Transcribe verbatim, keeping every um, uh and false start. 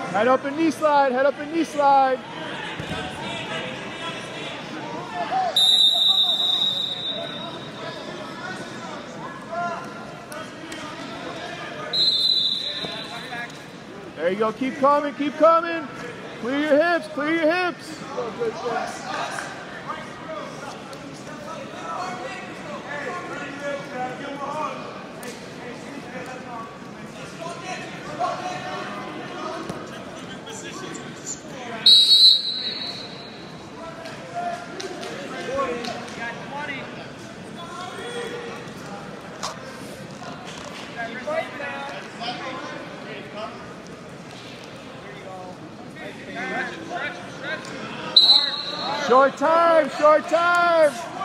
Head up and knee slide, head up and knee slide. There you go, keep coming, keep coming. Clear your hips, clear your hips. Short time, short time.